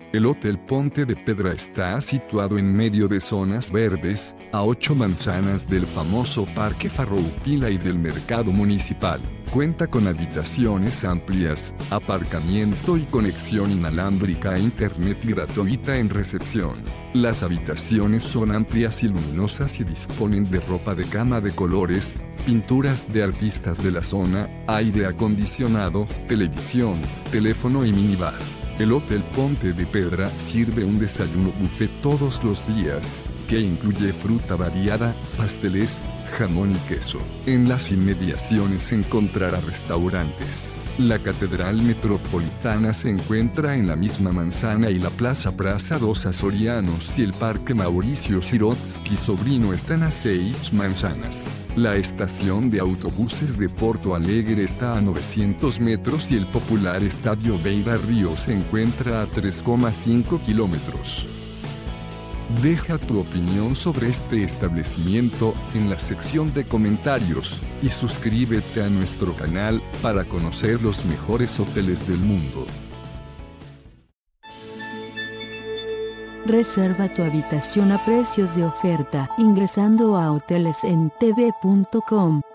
El Hotel Ponte de Pedra está situado en medio de zonas verdes, a 8 manzanas del famoso Parque Farroupilha y del mercado municipal. Cuenta con habitaciones amplias, aparcamiento y conexión inalámbrica a internet gratuita en recepción. Las habitaciones son amplias y luminosas y disponen de ropa de cama de colores, pinturas de artistas de la zona, aire acondicionado, televisión, teléfono y minibar. El Hotel Ponte de Pedra sirve un desayuno buffet todos los días, que incluye fruta variada, pasteles, jamón y queso. En las inmediaciones encontrará restaurantes. La Catedral Metropolitana se encuentra en la misma manzana y la Plaza Dos Açorianos y el Parque Mauricio Sirotsky Sobrino están a 6 manzanas. La estación de autobuses de Porto Alegre está a 900 metros y el popular Estadio Beira Río se encuentra a 3,5 kilómetros. Deja tu opinión sobre este establecimiento en la sección de comentarios y suscríbete a nuestro canal para conocer los mejores hoteles del mundo. Reserva tu habitación a precios de oferta ingresando a hotelesentv.com.